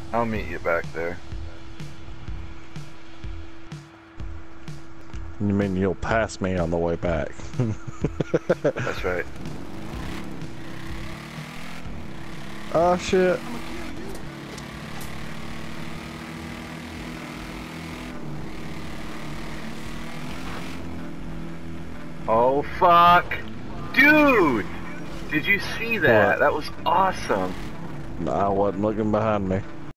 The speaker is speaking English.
I'll meet you back there. You mean you'll pass me on the way back? That's right. Oh shit. Oh fuck! Dude! Did you see that? What? That was awesome. I wasn't looking behind me.